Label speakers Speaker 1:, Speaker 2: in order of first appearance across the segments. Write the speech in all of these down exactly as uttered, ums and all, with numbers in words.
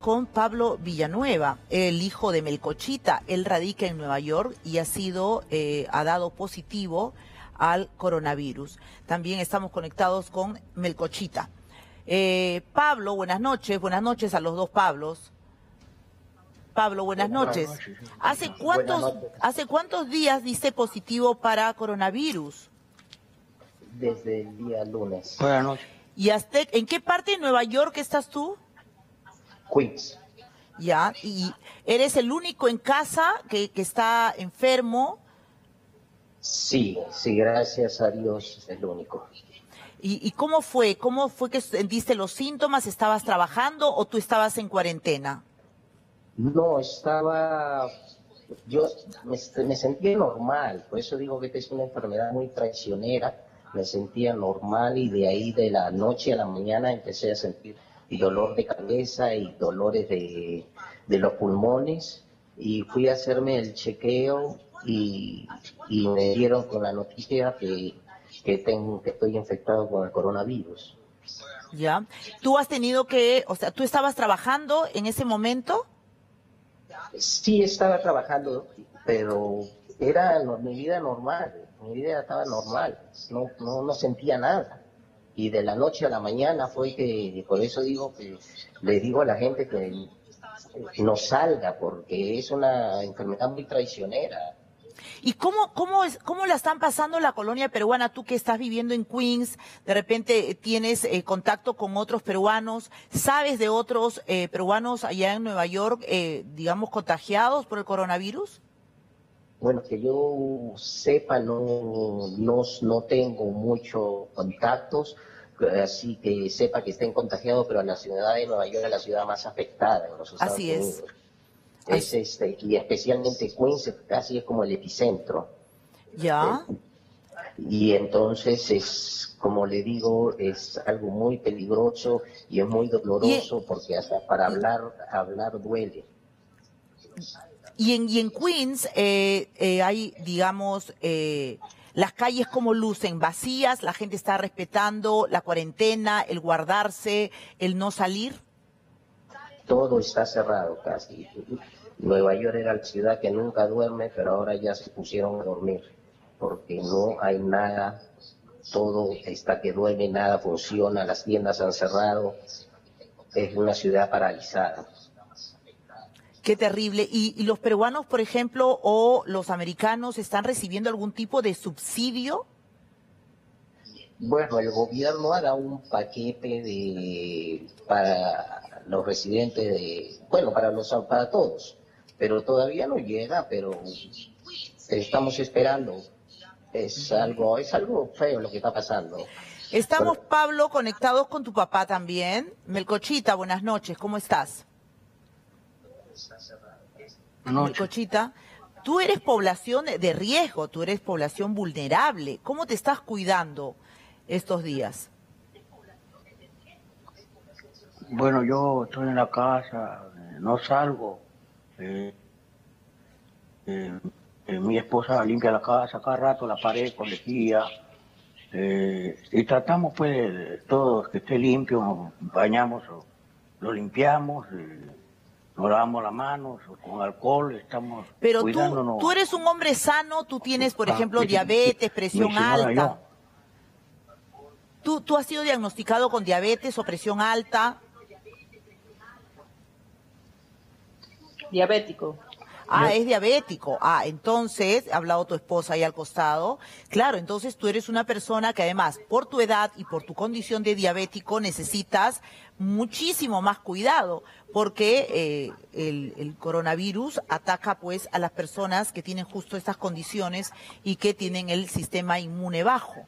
Speaker 1: con Pablo Villanueva, el hijo de Melcochita. Él radica en Nueva York y ha sido, eh, ha dado positivo al coronavirus. También estamos conectados con Melcochita. Eh, Pablo, buenas noches, buenas noches a los dos Pablos. Pablo, buenas noches. ¿Hace cuántos, ¿hace cuántos días diste positivo para coronavirus?
Speaker 2: Desde el día lunes.
Speaker 3: Buenas noches.
Speaker 1: ¿Y hasta, en qué parte de Nueva York estás tú?
Speaker 2: Queens.
Speaker 1: Ya, ¿y eres el único en casa que, que está enfermo?
Speaker 2: Sí, sí, gracias a Dios es el único.
Speaker 1: ¿Y, y cómo fue? ¿Cómo fue que sentiste los síntomas? ¿Estabas trabajando o tú estabas en cuarentena?
Speaker 2: No, estaba, yo me, me sentía normal, por eso digo que esta es una enfermedad muy traicionera, me sentía normal y de ahí de la noche a la mañana empecé a sentir dolor de cabeza y dolores de, de los pulmones y fui a hacerme el chequeo y, y me dieron con la noticia que, que, tengo, que estoy infectado con el coronavirus.
Speaker 1: Ya, ¿tú has tenido que, o sea, tú estabas trabajando en ese momento?
Speaker 2: Sí, estaba trabajando, pero era no, mi vida normal, mi vida estaba normal, no, no, no sentía nada. Y de la noche a la mañana fue que, por eso digo que le digo a la gente que no salga, porque es una enfermedad muy traicionera.
Speaker 1: ¿Y cómo, cómo, es, cómo la están pasando la colonia peruana? Tú que estás viviendo en Queens, de repente tienes eh, contacto con otros peruanos, ¿sabes de otros eh, peruanos allá en Nueva York, eh, digamos, contagiados por el coronavirus?
Speaker 2: Bueno, que yo sepa, no, no, no tengo muchos contactos, así que sepa que estén contagiados, pero la ciudad de Nueva York es la ciudad más afectada en los Estados
Speaker 1: Así
Speaker 2: Unidos.
Speaker 1: es.
Speaker 2: Es este, y especialmente Queens casi es como el epicentro.
Speaker 1: Ya.
Speaker 2: Eh, y entonces es, como le digo, es algo muy peligroso y es muy doloroso y, porque hasta para hablar, hablar duele.
Speaker 1: Y en, y en Queens eh, eh, hay, digamos, eh, las calles como lucen, vacías, la gente está respetando la cuarentena, el guardarse, el no salir.
Speaker 2: Todo está cerrado casi. Nueva York era la ciudad que nunca duerme, pero ahora ya se pusieron a dormir, porque no hay nada, todo está que duerme, nada funciona, las tiendas han cerrado, es una ciudad paralizada.
Speaker 1: Qué terrible. ¿Y, y los peruanos, por ejemplo, o los americanos están recibiendo algún tipo de subsidio?
Speaker 2: Bueno, el gobierno ha dado un paquete de para los residentes de, bueno, para los para todos, pero todavía no llega, pero estamos esperando. Es algo, es algo feo lo que está pasando.
Speaker 1: Estamos, Pablo, conectados con tu papá también. Melcochita, buenas noches, ¿cómo estás? Melcochita, tú eres población de riesgo, tú eres población vulnerable. ¿Cómo te estás cuidando estos días?
Speaker 3: Bueno, yo estoy en la casa, no salgo. Eh, eh, eh, mi esposa limpia la casa cada rato, la pared con lejía. Eh, y tratamos pues de todo que esté limpio, nos bañamos, o lo limpiamos, eh, nos lavamos las manos con alcohol, estamos
Speaker 1: Pero
Speaker 3: cuidándonos.
Speaker 1: tú, tú eres un hombre sano, tú tienes, por ejemplo,
Speaker 3: ah,
Speaker 1: diabetes, presión
Speaker 3: mi señora,
Speaker 1: alta.
Speaker 3: Yo.
Speaker 1: ¿Tú, ¿Tú has sido diagnosticado con diabetes o presión alta?
Speaker 4: Diabético.
Speaker 1: Ah, es diabético. Ah, entonces, ha hablado tu esposa ahí al costado. Claro, entonces tú eres una persona que además, por tu edad y por tu condición de diabético, necesitas muchísimo más cuidado, porque eh, el, el coronavirus ataca pues a las personas que tienen justo estas condiciones y que tienen el sistema inmune bajo.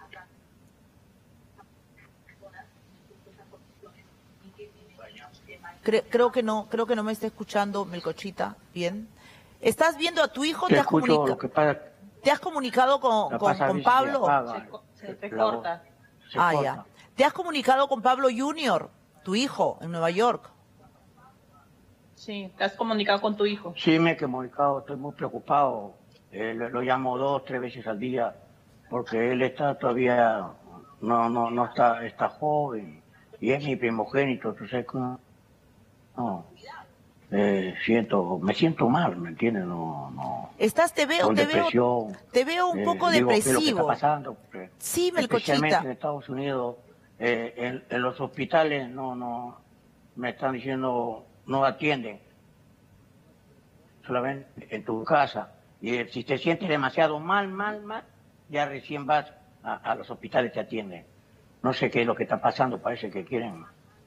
Speaker 1: Creo, creo que no, creo que no me está escuchando Melcochita, bien. ¿Estás viendo a tu hijo?
Speaker 3: Te,
Speaker 1: ¿Te has, comunica
Speaker 3: lo que pasa,
Speaker 1: ¿Te has comunicado con, con, con Pablo?
Speaker 4: Se, se te corta.
Speaker 3: Se
Speaker 1: ah,
Speaker 3: corta.
Speaker 1: ya. ¿Te has comunicado con Pablo junior, tu hijo, en Nueva York?
Speaker 4: Sí, ¿te has comunicado con tu hijo?
Speaker 3: Sí, me he comunicado, estoy muy preocupado. Eh, lo, lo llamo dos, tres veces al día, porque él está todavía, no, no, no está, está joven, y es mi primogénito, entonces, no. eh, siento, me siento mal, ¿me entiendes? No, no.
Speaker 1: Estás, te veo,
Speaker 3: Con
Speaker 1: te veo, te veo un
Speaker 3: eh,
Speaker 1: poco
Speaker 3: digo, ¿qué es lo que
Speaker 1: depresivo.
Speaker 3: está pasando? Porque
Speaker 1: Sí, Melcochita.
Speaker 3: especialmente en Estados Unidos, eh, en, en los hospitales no, no, me están diciendo, no atienden. Solamente en tu casa. Y eh, si te sientes demasiado mal, mal, mal, ya recién vas a, a los hospitales, te atienden. No sé qué es lo que está pasando, parece que quieren.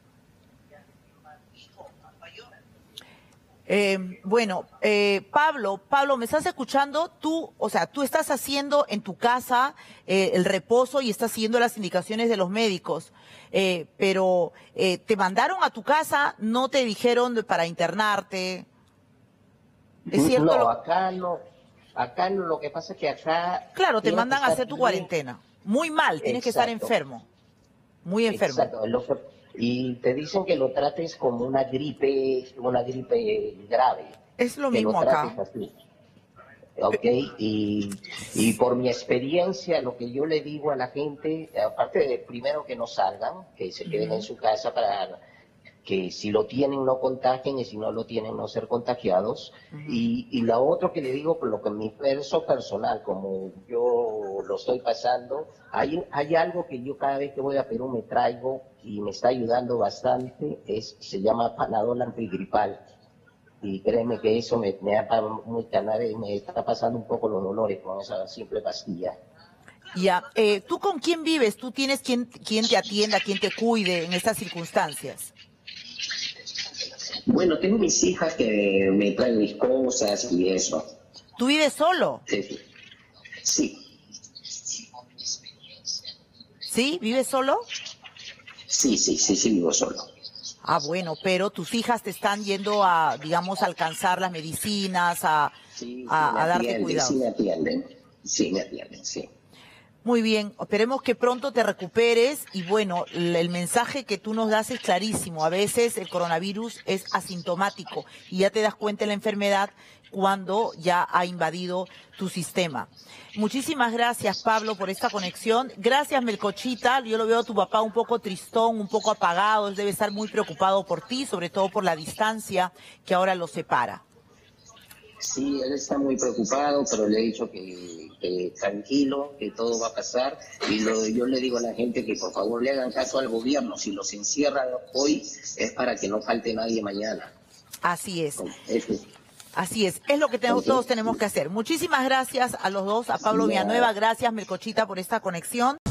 Speaker 1: Eh, bueno, eh, Pablo, Pablo, ¿me estás escuchando? Tú, o sea, tú estás haciendo en tu casa eh, el reposo y estás siguiendo las indicaciones de los médicos, eh, pero eh, te mandaron a tu casa, no te dijeron de- para internarte. ¿Es cierto?
Speaker 2: No,
Speaker 1: lo-
Speaker 2: acá no. Acá no, lo que pasa es que acá...
Speaker 1: Claro, te
Speaker 2: tienes
Speaker 1: mandan
Speaker 2: que
Speaker 1: a
Speaker 2: estar
Speaker 1: hacer tu
Speaker 2: bien.
Speaker 1: cuarentena. Muy mal, tienes que estar
Speaker 2: Exacto.
Speaker 1: enfermo, muy enfermo.
Speaker 2: Exacto. Lo que- y te dicen que lo trates como una gripe, una gripe grave.
Speaker 1: Es lo
Speaker 2: Que lo
Speaker 1: mismo
Speaker 2: trates
Speaker 1: acá.
Speaker 2: así. ¿Ok? Y, y por mi experiencia, lo que yo le digo a la gente, aparte de primero que no salgan, que se queden en su casa para que si lo tienen no contagien y si no lo tienen no ser contagiados. y, y la otra que le digo, por lo que en mi verso personal, como yo lo estoy pasando, hay, hay algo que yo cada vez que voy a Perú me traigo y me está ayudando bastante, es se llama Panadol antigripal. Y créeme que eso me, me, ha, muy canal, me está pasando un poco los dolores con esa simple pastilla.
Speaker 1: Ya, eh, ¿tú con quién vives? ¿Tú tienes quien, quien te atienda, quien te cuide en estas circunstancias?
Speaker 2: Bueno, tengo mis hijas que me traen mis cosas y eso.
Speaker 1: ¿Tú vives solo?
Speaker 2: Sí. Sí,
Speaker 1: ¿Sí? ¿Vives solo?
Speaker 2: sí, sí, sí, sí, vivo solo.
Speaker 1: Ah, bueno, pero tus hijas te están yendo a, digamos, a alcanzar las medicinas, a,
Speaker 2: Sí, sí,
Speaker 1: a,
Speaker 2: me
Speaker 1: a darte
Speaker 2: atienden,
Speaker 1: cuidado.
Speaker 2: sí me atienden. Sí, me atienden, sí.
Speaker 1: Muy bien, esperemos que pronto te recuperes y bueno, el el mensaje que tú nos das es clarísimo. A veces el coronavirus es asintomático y ya te das cuenta de la enfermedad cuando ya ha invadido tu sistema. Muchísimas gracias, Pablo, por esta conexión. Gracias, Melcochita. Yo lo veo a tu papá un poco tristón, un poco apagado. Él debe estar muy preocupado por ti, sobre todo por la distancia que ahora los separa.
Speaker 2: Sí, él está muy preocupado, pero le he dicho que, que tranquilo, que todo va a pasar. Y lo, yo le digo a la gente que por favor le hagan caso al gobierno. Si los encierran hoy es para que no falte nadie mañana.
Speaker 1: Así es.
Speaker 2: Eso.
Speaker 1: Así es, es lo que tenemos, todos tenemos que hacer. Muchísimas gracias a los dos, a Pablo
Speaker 2: Ya.
Speaker 1: Villanueva, gracias Melcochita por esta conexión.